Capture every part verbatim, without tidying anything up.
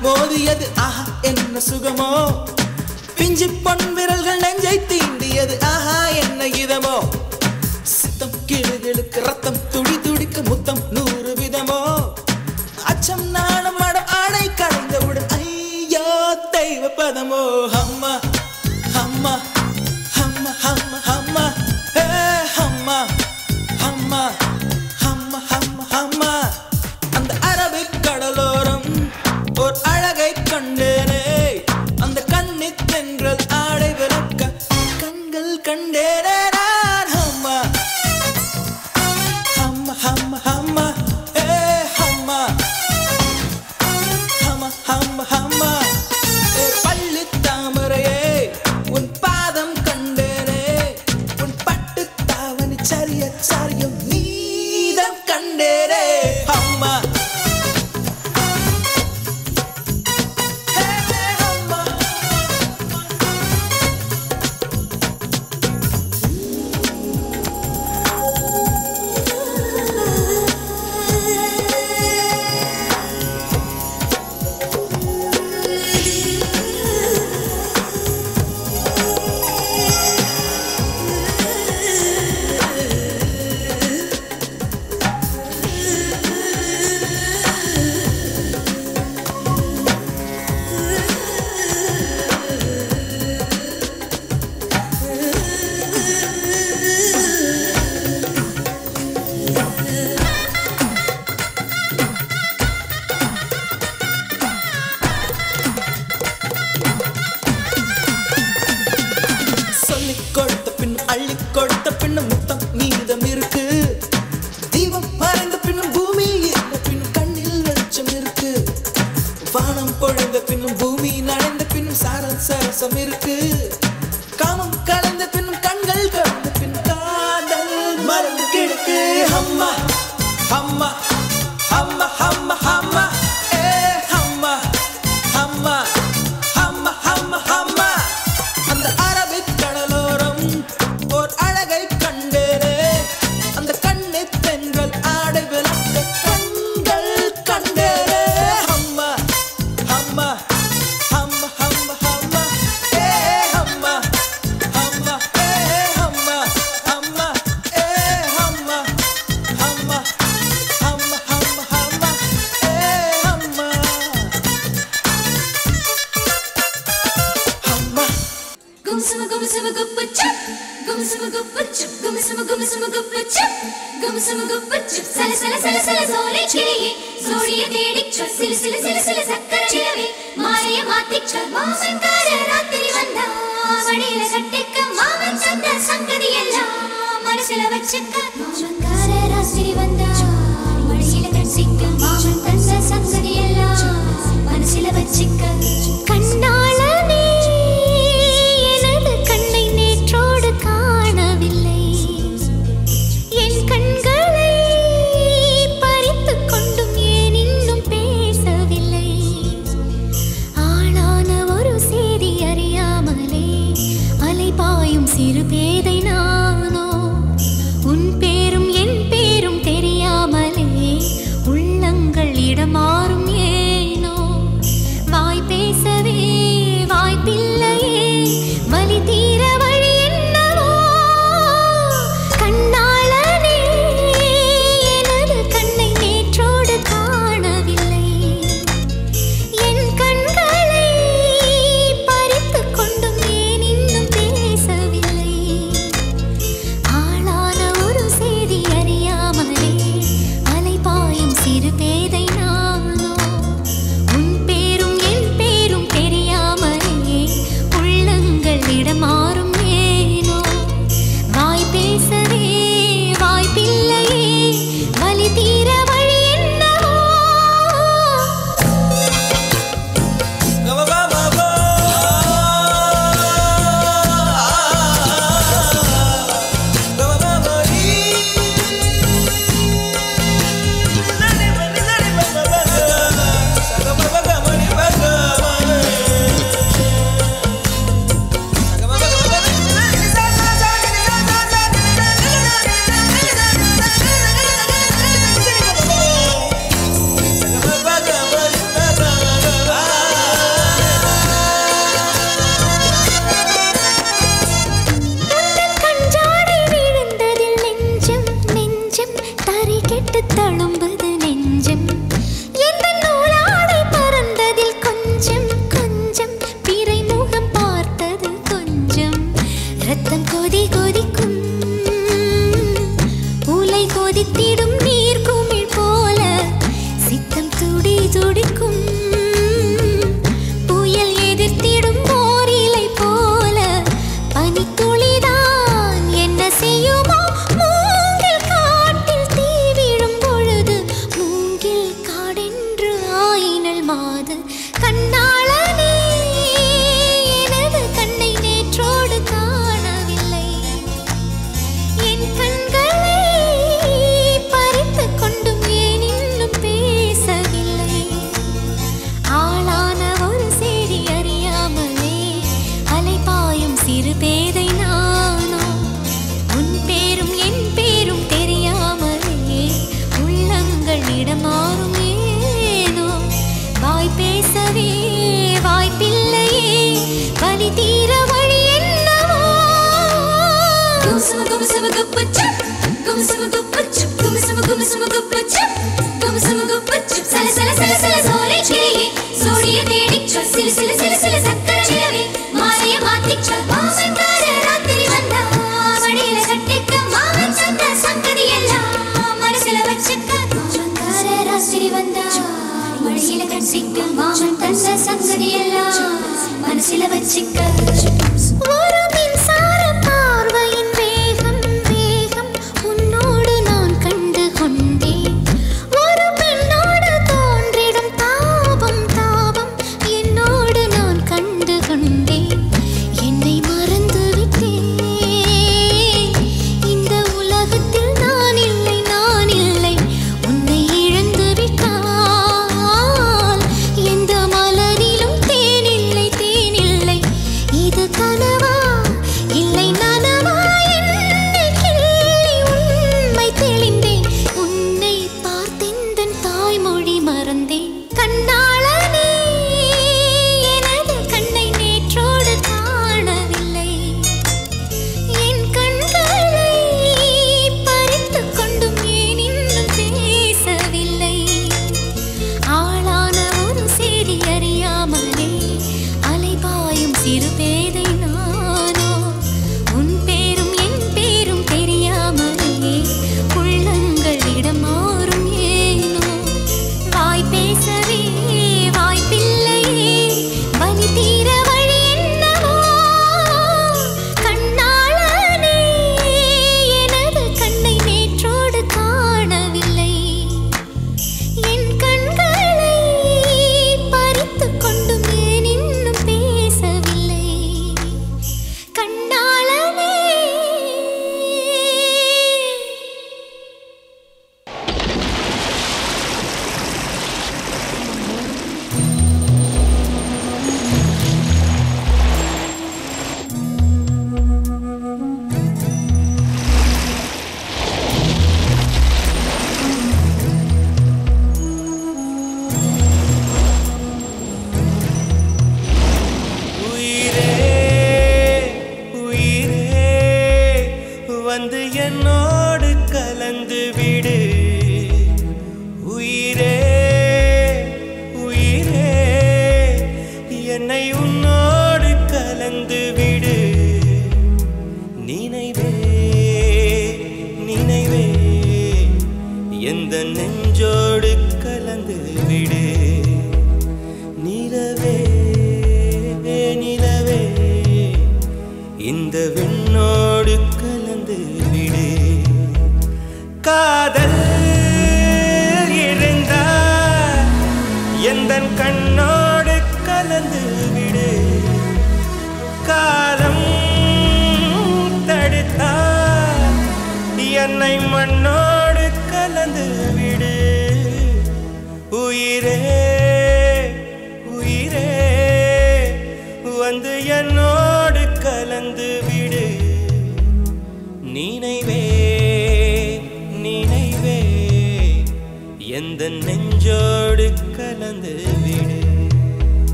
மோதியது ஆஹா என்ன சுகமோ பிஞ்சி பொன் விரல்கள் நெஞ்சை தீண்டியது ஆஹா என்ன இதமோ சித்தம் கிளுகிழுக்கு ரத்தம் துடி துடிக்க முத்தம் நூறு விதமோ அச்சம் நாணம் மடம் ஆடை கடைந்தவுடன் ஐயோ தெய்வ பதமோ அம்மா அம்மா அம்மா அம்மா அம்மா ஏ அம்மா அம்மா அம்மா அம்மா அம்மா அந்த அரபிக் கடலோரம் ஒரு அழகை கண்டேனே அந்த கண்ணித் தென்றல் ஆடை விளக்க கண்கள் கண்டேனே நான் அம்மா அம்மா அம்மா அம்மா ஏ அம்மா அம்மா அம்மா அம்மா ஏ பள்ளி தாமரையே உன் பாதம் கண்டேனே உன் பட்டு தாவணி சரிய சரியம் நீதம் கண்டேனே அம்மா கொடுத்த பின் அள்ளி கொடுத்த பின்னும் முத்தம் மீதம் இருக்கு தீபம் மறைந்த பின்னும் பூமி இருந்த பின்னும் கண்ணில் வெளிச்சம் இருக்கு வானம் பொழிந்த பின்னும் பூமி நனைந்த பின்னும் சாரம் சரசம் இருக்கு காமம் கலந்த பின்னும் கண்கள் கலந்த பின் காதல் மறந்து கிடக்கு அம்மா அம்மா அம்மா அம்மா அம்மா ஏ அம்மா அம்மா அம்மா அம்மா அம்மா அந்த அரபிக் கடலோரம் ஓர் அழகை கண்டேனே அந்த கண்ணித் தென்றல் ஆடை விளக்க கண்கள் கண்டேனே அம்மா அம்மா அம்மா அம்மா அம்மா ஏ அம்மா அம்மா ஏ அம்மா அம்மா ஏ அம்மா அம்மா அம்மா அம்மா அம்மா ஏ அம்மா அம்மா Gumsama gumsama guppa chup, gumsama guppa chup, gumsama gumsama guppa chup, gumsama guppa chup. Sala sala sala sala zole chiliye, zodiye dedichu, sila sila sila sila sakkara chilave, maariya maathichu, maaman kara rathiri vanda, vadila kattikka maaman tanda sangadhi ella, manasila vachikka, maaman kara rathiri vanda, vadila kattikka maaman tanda sangadhi ella, manasila vachikka. கண்ணாளனே எனது கண்ணை நேற்றோடு காணவில்லை என் கண்களை பறித்துக் கொண்டும் ஏன் இன்னும் பேசவில்லை ஆளான ஒரு செய்தி அறியாமலே அலைபாயும் சிறு பேதை நானோ உன் பேரும் என் பேரும் தெரியா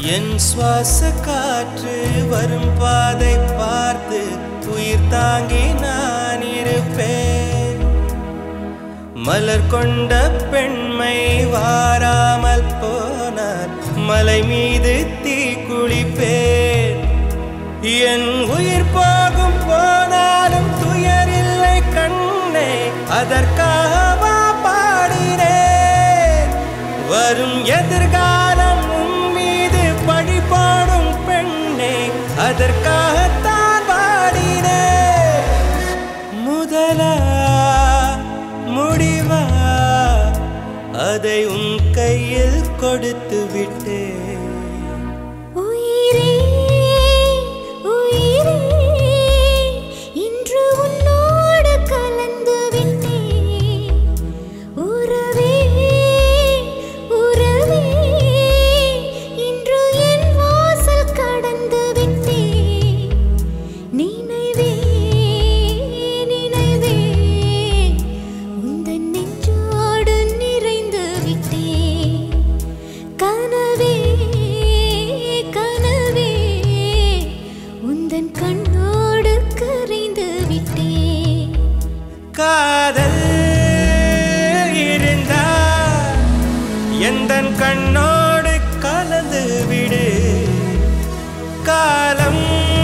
என் சுவாச காற்று வரும் பாதை பார்த்து உயிர் தாங்கி நான் இருப்பேன். மலர் கொண்ட பெண்மை வாராமல் போனார் மலை மீது தீ குளிப்பேன். என் உயிர் போகும் போனாலும் துயரில்லை கண்ணே, அதற்காகவா பாடினேன். வரும் எதிர்காலம் உன் மீது பழி போடும் பெண்ணே, அதற்காகத்தான் பாடினேன். முதலா முடிவா அதை உன் கையில் கொடுத்து விட்டேன். காதல் இருந்தால் எந்தன் கண்ணோடு கலந்து விடு. காலம்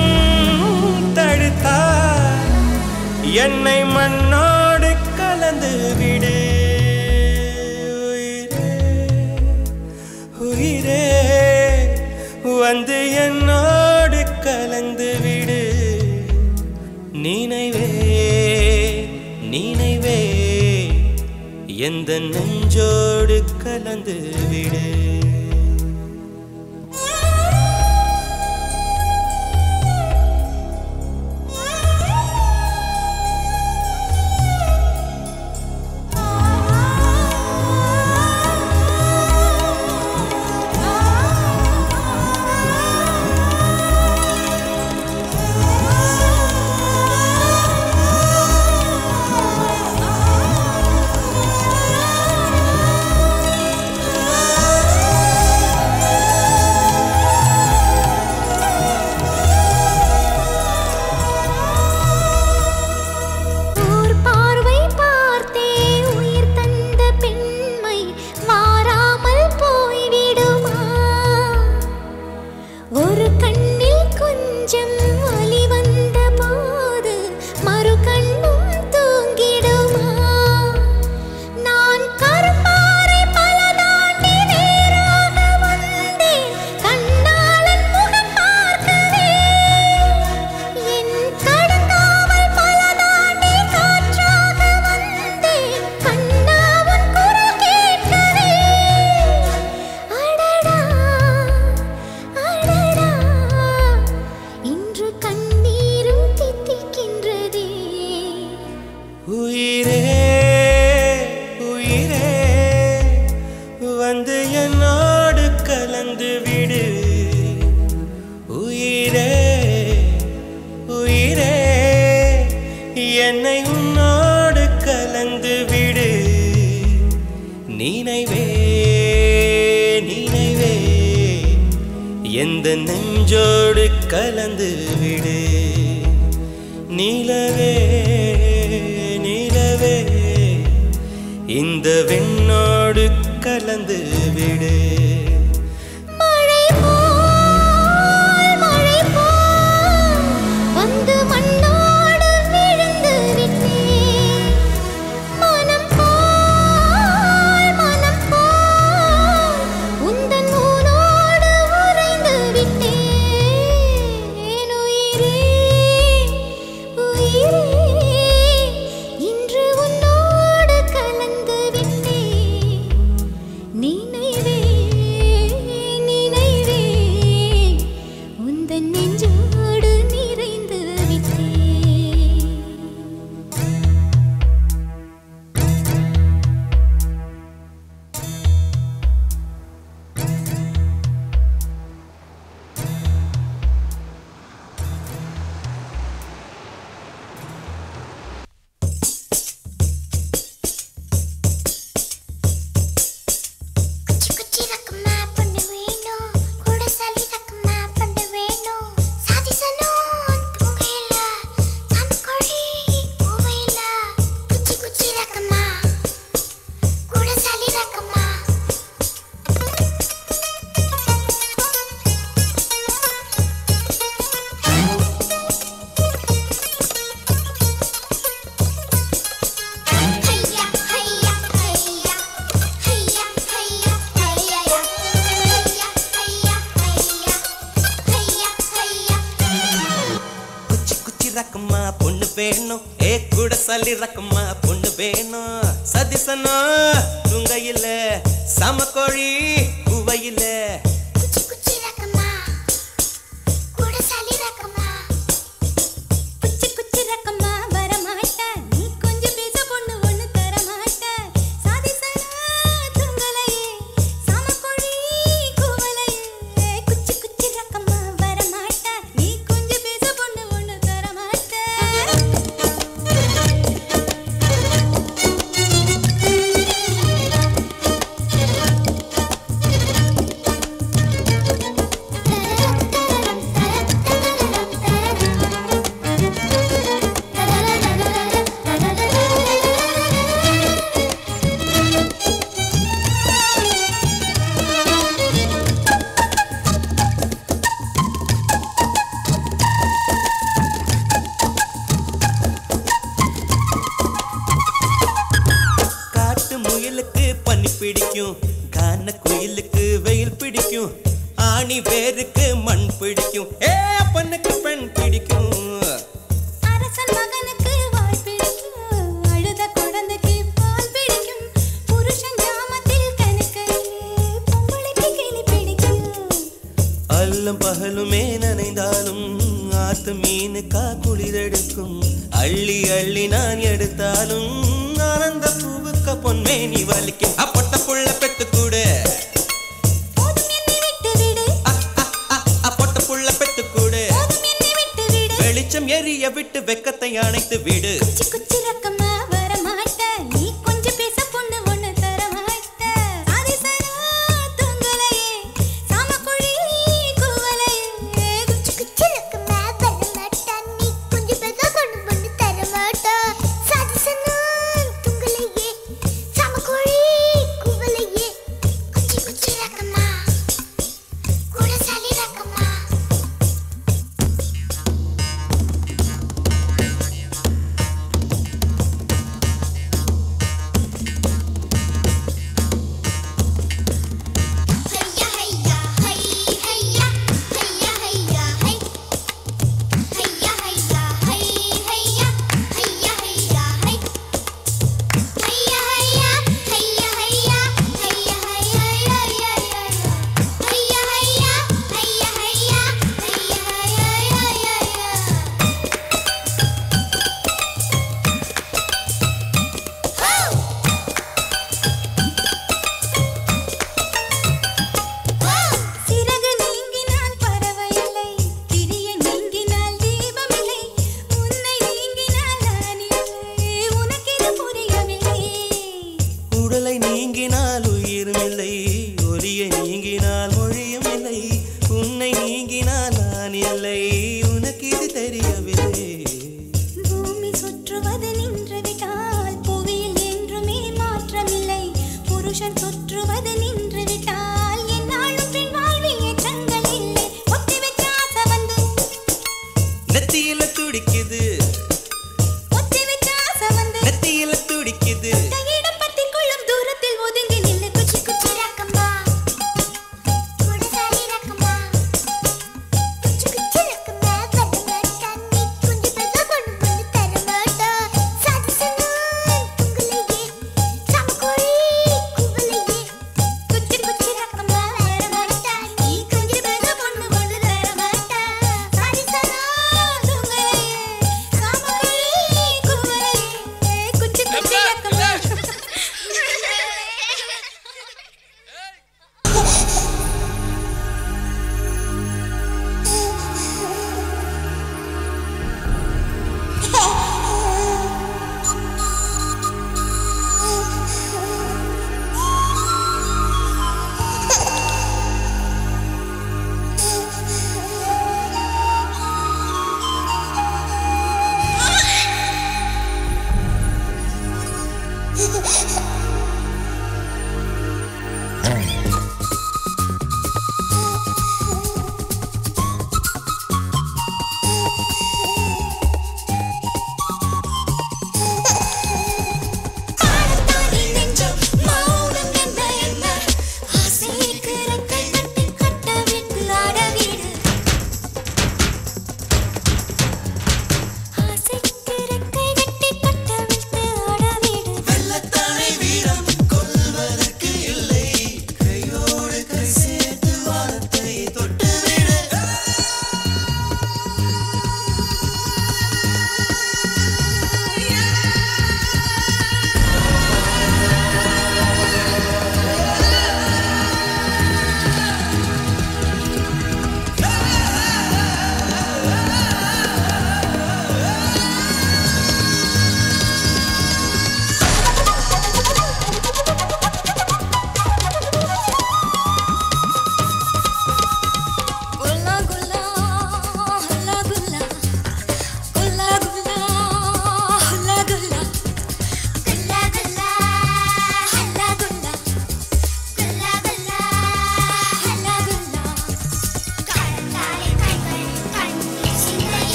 தடுத்தால் என்னை மண்ணோடு கலந்து விடு. உயிரே உயிரே வந்து என்னோடு கலந்து விடு. நினைவே நினைவே எந்த நெஞ்சோடு கலந்து விடு. உயிரே உயிரே வந்து என்னோடு கலந்து விடு. உயிரே உயிரே என்னை உன்னோடு கலந்து விடு. நினைவே நினைவே எந்த நெஞ்சோடு கலந்து விடு. நிலவே நிலவே இந்த விண்ணோடு கலந்து விடு. மழை போல் மழை போல் வந்து மண்ணோடு விழுந்து விட்டேன். மனம் போல் மனம் போல் உந்தன் ஊனோடு உறைந்து விட்டேன். உயிரே உயிரே நினைவே சல்லி ரக்கம்மா பொண்ணு வேணும் சதிசனா துங்கையில சமக்கோழி குவையில குச்சி குச்சி ரக்கம்மா கூட சல்லி ரக்கம்மா குச்சி குச்சி ரக்கம்மா வர மாட்டா நீ கொஞ்சம் பேச பொண்ணு ஒண்ணு தர மாட்டா சதிசனா துங்கலையே சமக்கோழி குவையில குச்சி குச்சி ரக்கம்மா வர மாட்டா நீ கொஞ்சம் பேச பொண்ணு ஒண்ணு தர மாட்டா காட்டு முயலுக்கு பனி பிடிக்கும் கான குயிலுக்கு வெயில் பிடிக்கும் ஆணி வேருக்கு மண் பிடிக்கும் ஏ அப்பனுக்கு பெண் பிடிக்கும் அரசன் மகனுக்கு வாய் பிடிக்கும் அழுத குழந்தைக்கு பால் பிடிக்கும் புருஷன் ஜாமத்தில் கணக்கையிலே பொம்பளைக்கு கிளி பிடிக்கும் அல்லும் பகலுமே நனைந்தாலும் ஆத்து மீனுக்கா குளிரெடுக்கும் அள்ளி அள்ளி நான் எடுத்தாலும் ஆனந்த பூவுக்க பொன்மேனி வலிக்கும் அப்பொட்ட புள்ள பெத்து கூடு போதும் என்னை விட்டு விடு அப்பொட்ட புள்ள பெத்து கூடு போதும் என்னை விட்டு விடு வெளிச்சம் எரிய விட்டு வெக்கத்தை அணைத்து விடு குச்சி குச்சி ரக்கம்